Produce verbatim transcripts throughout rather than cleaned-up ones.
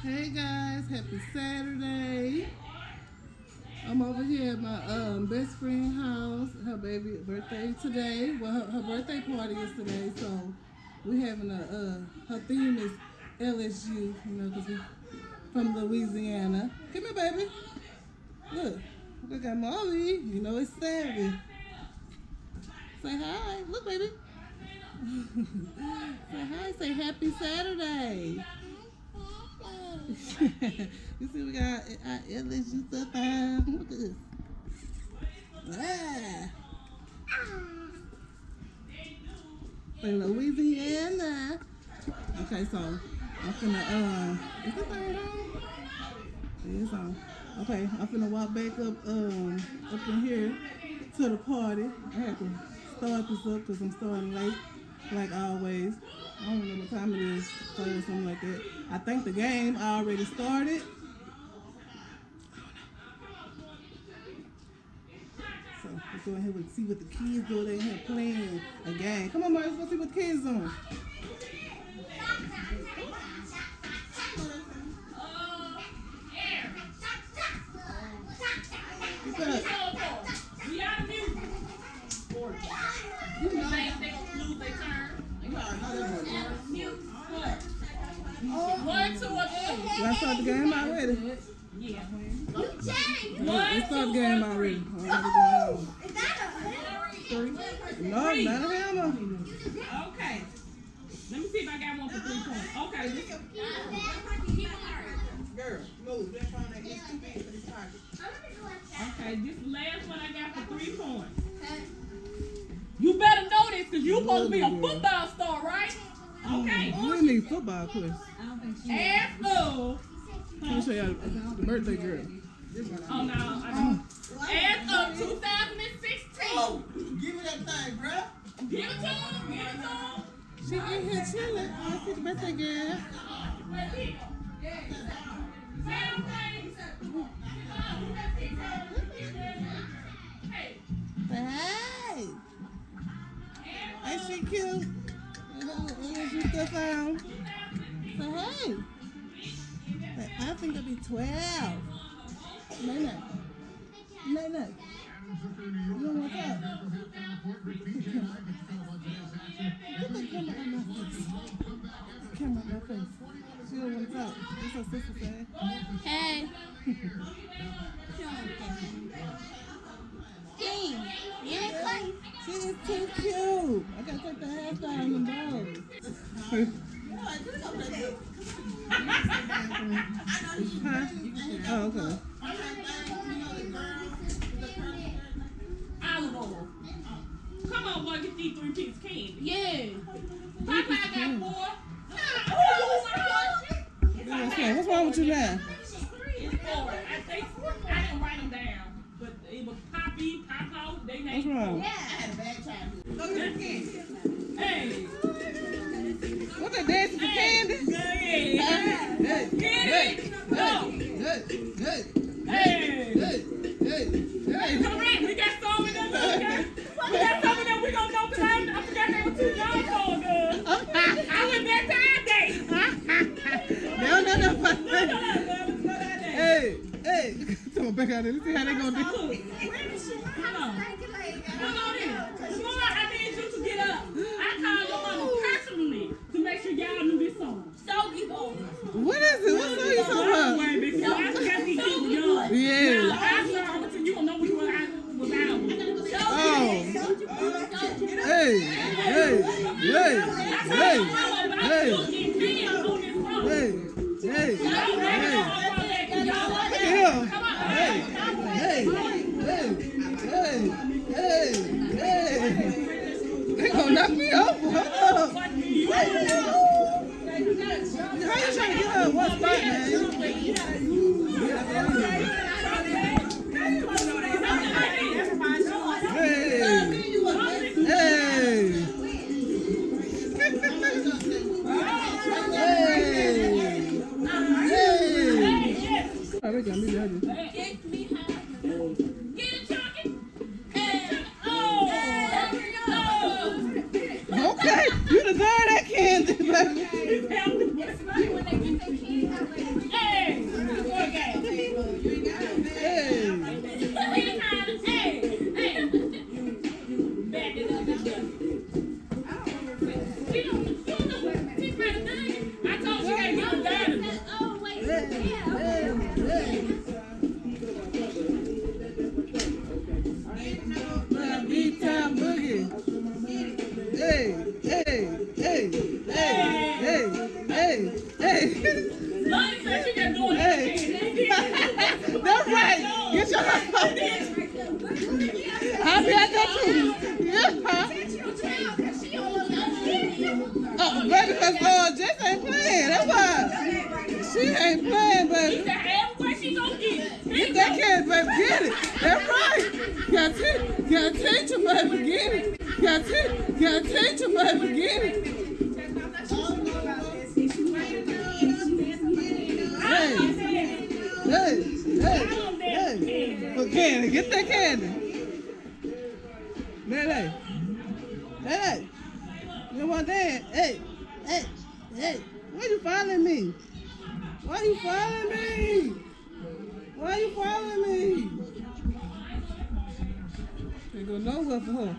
Hey guys, happy Saturday. I'm over here at my um, best friend's house. Her baby birthday today. Well, her, her birthday party is today, so we're having a, uh, her theme is L S U, you know, because we're from Louisiana. Come here, baby. Look, we got Molly. You know it's Saturday. Say hi. Look, baby. Say hi. Say happy Saturday. You see, we got our L S U stuff on. Look at this. Ah. In Louisiana. Okay, so I'm finna, uh, is this thing on? It is on. Okay, I'm finna walk back up, um, up in here to the party. I have to start this up because I'm starting late, like always. I don't know what time it is, so or something like that. I think the game already started. So let's go ahead and see what the kids do. They here playing a game. Come on, Mars, let's go see what the kids doing. What's up? One, two, or three. Let's start the game already. Yeah. Let's start the game already. Already Three. No, not a hammer. Okay. Let me see if I got one for three points. Okay. This Girl, move. That's on that. It's too big for this target. Okay, this last one I got for three points. You better know this because you're supposed to be a football star, right? Okay. We need football quiz. As of, Let me show y'all the birthday girl. oh no, I don't. As of two thousand sixteen. Oh, give me that thing, bruh. Give it to him, give it to him. She in here chilling. I see the birthday girl. Hey. Ain't she cute? She stuff on. Say hey. I think it'll be twelve. No, no. No, no. You don't want that? Put the camera on my face. The camera on my face. She don't want that. What's her sister saying? Hey. Hey. Yeah, She is too cute. I gotta take the half down on the balls. Huh? Oh, okay. Olive oil. Come on, boy, get these three pieces of candy. yeah. Popeye got four. What's wrong with you now? It's four. I think I didn't write them down, but it was Poppy, Papa. They What's named. wrong? Yeah. I had a bad childhood. Go get the candy. Hey. What they dancing for candy? Hey. Hey, Get it. Go. hey, hey, Hey. hey, hey, hey. Correct. We got some of them. Okay. We got some of them. We gonna know because I, I forgot they were too young for good. I went back to our day. No, no, no. No, no, no, no, no, Hey, hey. Come on, back out there. Let's see how they gonna do. Come on. Come on in. Come on, I need you to get up. I called your mama personally to make sure y'all knew this song. Soapy Boy. What is it? What song you talking about? Wait, because I forgot these kids were young. Yeah. Now, I saw it, you don't know which one I was out. Oh. Hey, hey, hey, hey, hey, hey, hey, hey. Yeah. Hey, hey, hey, hey, hey, hey. They gonna knock me off. Hold up. How you trying to get her in one spot, man? Hey. Hey. Oh, they got me ready. Get me high. Get it, Chucky. Hey. Oh. Okay, you deserve that candy, baby. When they get their kids out, She don't, you don't know what she's trying to do. I told her she gotta get the diamond. Oh, wait. Hey, hey, hey. My beat time boogie. Hey, hey, hey, hey, hey, hey, hey. Lonnie said she got doing Hey. That's right. Get your I'll be at that too. Yeah. Oh, baby, because uh, Jess ain't playing. That's why. She ain't playing, baby. He said, everywhere she gonna get it. Get that kid, baby. Get it. That's right. Gotta teach, gotta teach him, baby. Get it. Gotta teach, gotta teach him, baby. Get it. Hey, hey, hey, hey. But candy, get that candy. Hey, hey. You want that? Hey, hey, hey. Why you following me? Why you following me? Why you following me? Ain't go nowhere for her.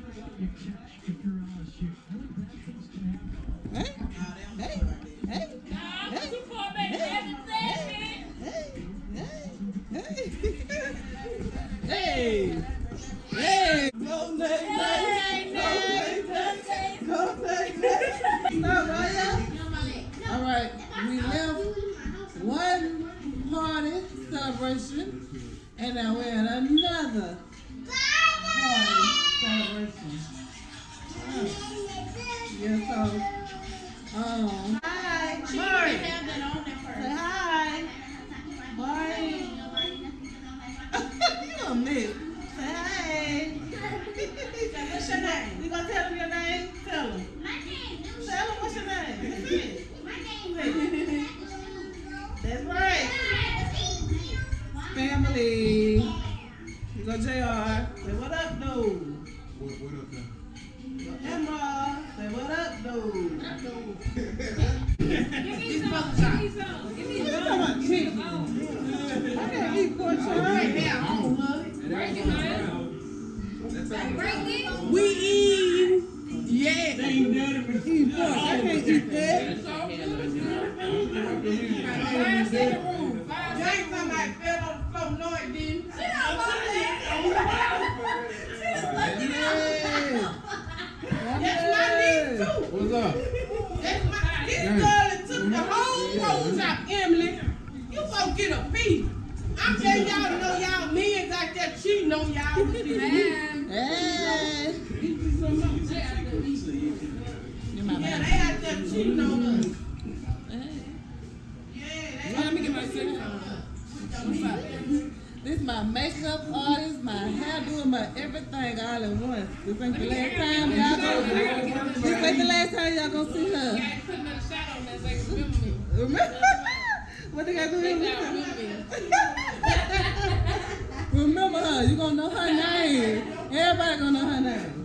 Hey, hey, hey, hey, Too far back, hey, hey, hey, hey, hey, hey. Go, Nate, Nate. Go, Nate, Nate. Go, Nate, Nate. Stop, Raya. All right, we left one party celebration, and now we're at another party celebration. Oh. Yeah, so, um, hi, Mari. Say hi, Mari. You a mess. Say hi. What's your name? You gonna tell them your name? Tell them. Tell them what's your name. Say it. That's right. Family. You go J R. Say what up, dude? What, what up, man? Emma. Say what up, dude? Give me some, give me some, give me What you some. talking about, chicken? I can't eat pork chop. Right now. Break it, man. Break it. We eat. Yeah. Eat pork. I can't eat that. Five second rule. Five You ain't somebody fell on the floor, no it didn't. That's my niece too. What's up? That's my, this girl that took the whole rose out, Emily. You won't get a piece. I'm letting y'all know y'all men's out there cheating on y'all. Hey. You're my Yeah, man. they out there cheating on us. Hey. Yeah, they Let me get my cell phone. This my makeup artist, my hair doing, my everything all in one. This ain't the last time y'all gonna see her. This ain't the last time y'all gonna see her. Put another shot on that so they can remember me. Remember? What they got to do? They gotta remember me. Remember her. You gonna know her name. Everybody gonna know her name.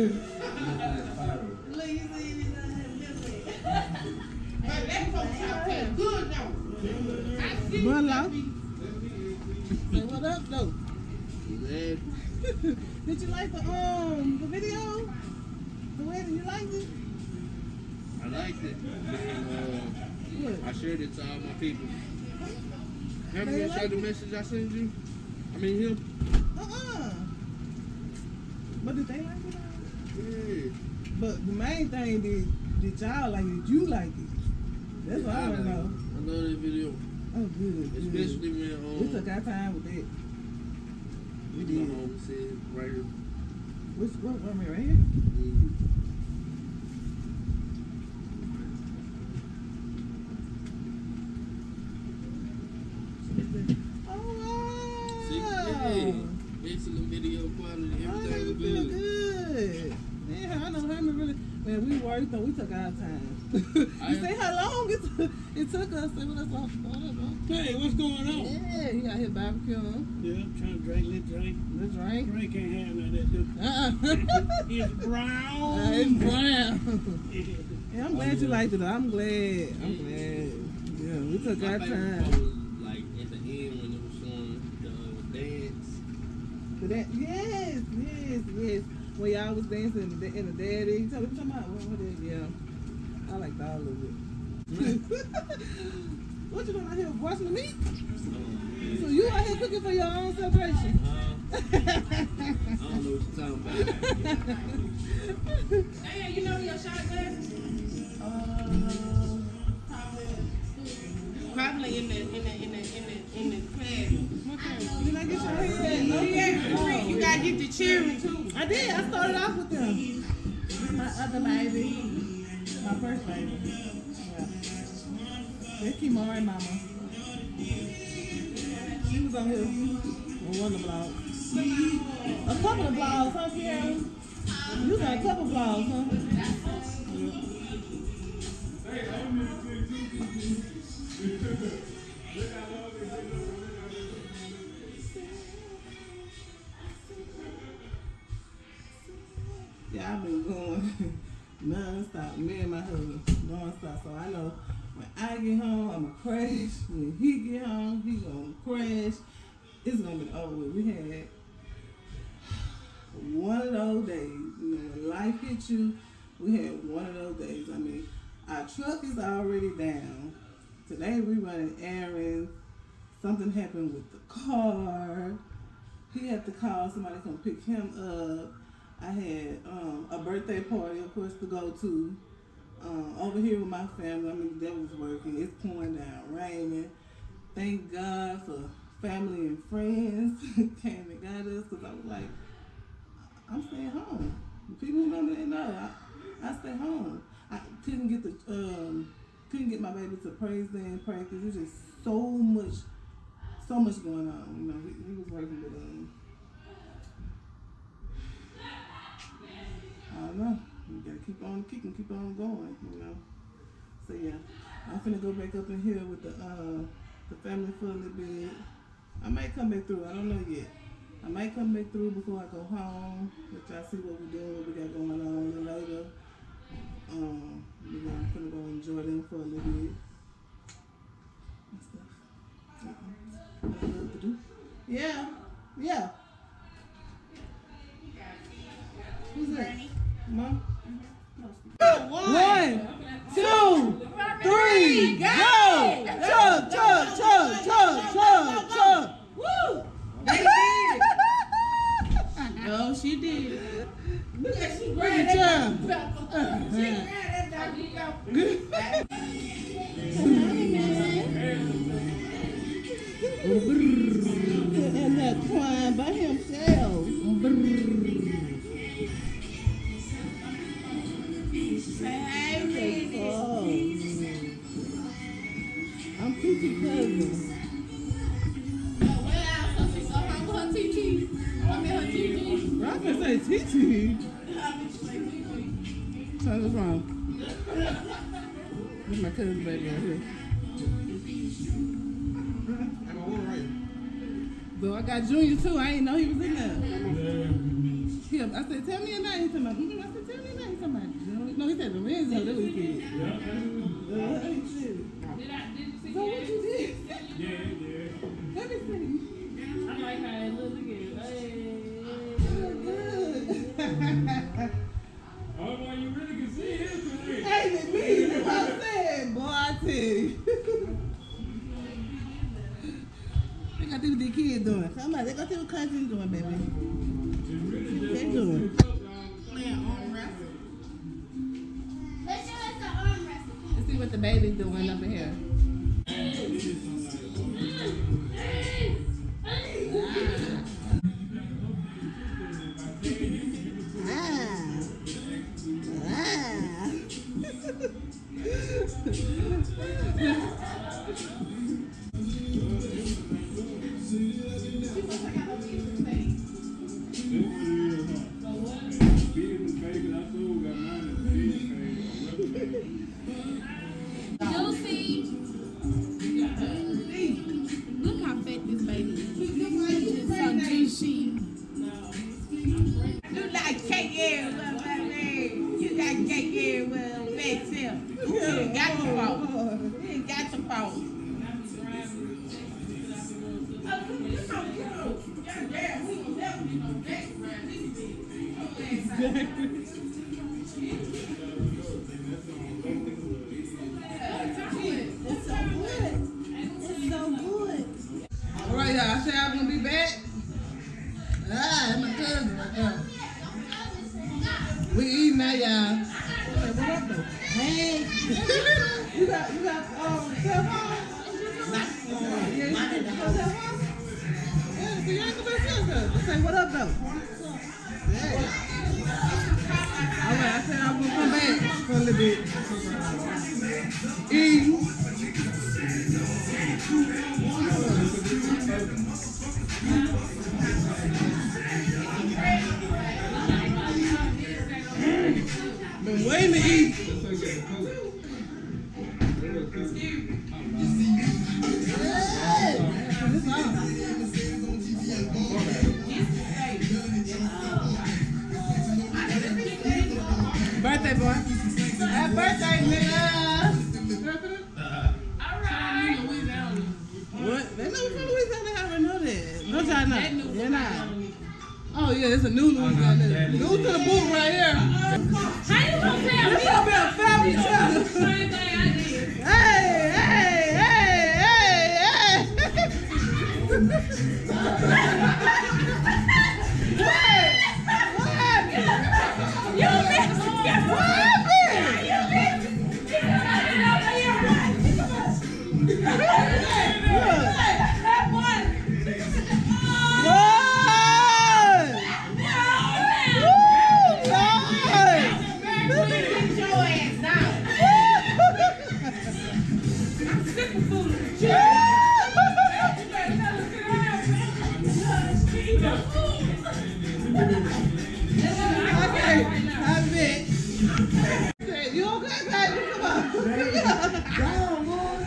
But that folks out there good though. I see Well, love. Say what up, though? Did you like the um the video? The wedding, you liked it? I liked it. What? Uh, I shared it to all my people. Have They you like shared the it? message I sent you? I mean him? Uh-uh. But did they like it? Yeah. But the main thing did did y'all like it? Did you like it? That's what I I want to know. I love that video. Oh, good. good. Especially when um, We took our time with that. We my did. home said right here. What's what? What, right here? Oh, See, wow. yeah. Excellent video quality. Oh, Everything that was feel good. good. Yeah, I know Herman really. Man, we worked, so we took our time. You I- see how long it, took- it took us? Say what us off. Hey, what's going on? Yeah, he out here barbecuing. Yeah, I'm trying to drink little drink. The drink. Drink can't have none of that, dude. Uh-uh. It's brown. Uh, it's brown. Yeah, I'm glad you liked it. I'm glad. I'm glad. Yeah, we took My our favorite part time. was like at the end when it was showing the uh, dance. For that, yes, yes, yes. when y'all was dancing in the, in the daddy. Tell me talking about what, what is, yeah. I liked all of it. What you doing out here? Washing the meat? So you out here cooking for your own celebration? Uh, I don't know what you're talking about. Hey, you know your shot glasses? Uh, Probably in the in the in the in the in the class. okay. Did I get your head? Oh yeah, you gotta get the cheering too. I did. I started off with them. My other baby. My first baby. Yeah. They keep my right mama. She was on here on one of the vlogs. A couple of vlogs, huh, Karen? You was on a couple of vlogs, huh? Yeah, I've been going non-stop. Me and my husband, non-stop. So I know when I get home, I'm going to crash. When he get home, he going to crash. It's going to be over with. We had one of those days. You know, when life hits you, we had one of those days. I mean, our truck is already down. Today we running errands. Something happened with the car. He had to call somebody to come pick him up. I had um, a birthday party, of course, to go to. Um, over here with my family, I mean, that was working. It's pouring down, raining. Thank God for family and friends came and got us, because I was like, I'm staying home. The people who know me, they know. I, I stay home. I couldn't get the um, couldn't get my baby to praise dance practice. There's just so much, so much going on. You know, he, he was working with um. I don't know. You gotta keep on kicking, keep on going. You know. So yeah, I'm finna go back up in here with the uh the family for a little bit. I might come back through. I don't know yet. I might come back through before I go home, which I see what we're doing, what we got going on a little later. Um, we're gonna, gonna go enjoy them for a little bit and stuff. Uh-uh. I love to do. Yeah, yeah. Who's that? Mom? One, two, three, go! Chug, chug, chug, chug, chug, chug. Woo! Oh, she did. Look at she grabbed that pepper. She grabbed that and that twine by himself. Oh. I'm Titi cousin. I can say Titi. Something's wrong. This is my cousin's baby right here. So I got Junior too. I didn't know he was in there. Him. I said, tell me a name. He told me, mm-hmm. I said, tell me a name. Somebody. No, he said Lorenzo. That was his kid. Yeah. Uh, Did I did you see so what you did? Yeah, yeah. Let me see. I like how it looks again. Hey. Oh, boy, you really can see him today. Hey, it's me. That's what I said. Boy, I tell you. They got to see what their kids doing. Somebody, they got to see what cousins doing, baby. What they doing? Playing arm wrestle. Let's show us the arm wrestle. Let's see what the baby's doing up in here. Lucy. Look how fat this baby is. It's so juicy. You like cake everywhere, baby. You got cake everywhere, fat self. You ain't got the fault. You ain't got the fault. Oh, come on, come on. Yeah, we don't never get no next round. This is it. It's so good. It's so good. All right, y'all. I said I'm gonna be back. Ah, that's my cousin right there. We eating now, y'all. Hey, what up, though? Hey. You got, you got, um, cell phone? Yeah, you got cell phone? Yeah, so you ain't gonna be cell phone. Just say, what up, though? Yeah. All right, I said I'm gonna come back for a little bit. Eating. Been waiting to eat. Birthday boy. Happy birthday, nigga. What? They know from Louisiana. They already know that. No, y'all know. They're not. Oh yeah, it's a new Louisiana. New to the boot right here. How you gonna tell me? It's gonna be a family show. Same thing I did. Hey, hey, hey, hey, hey. Hey, what happened? You missed it. What happened? You missed it. You got it over here. Look. That one. What? Okay, have it. You okay, baby? Come on. Come on.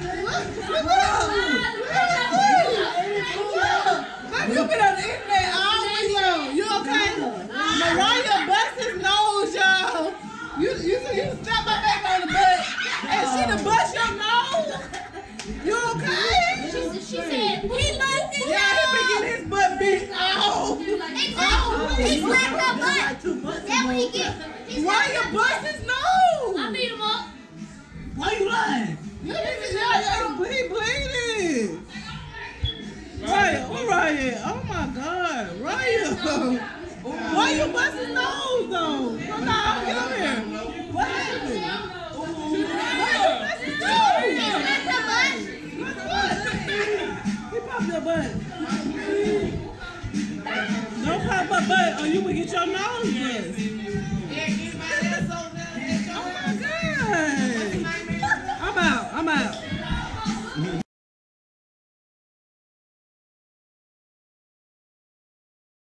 Baby, you been on the internet all week long. You okay? Mariah bust his nose, y'all. You, you, you slapped my baby on the butt, and she done bust your nose. You okay? She, she said, he loves it. Yeah, he been getting his butt beat. Oh. Exactly. He slapped her butt. That's what he get. He Why slapped you her bust butt. his nose? I beat him up. Why you lying? You yeah, yeah, he bleeding. Raya, oh Raya, oh my God, Raya. Why you bust his nose though? Come on, get over here. What happened? Why you bust his nose? He slapped her butt. What? He popped your butt. Don't pop my butt or you will get your nose bust.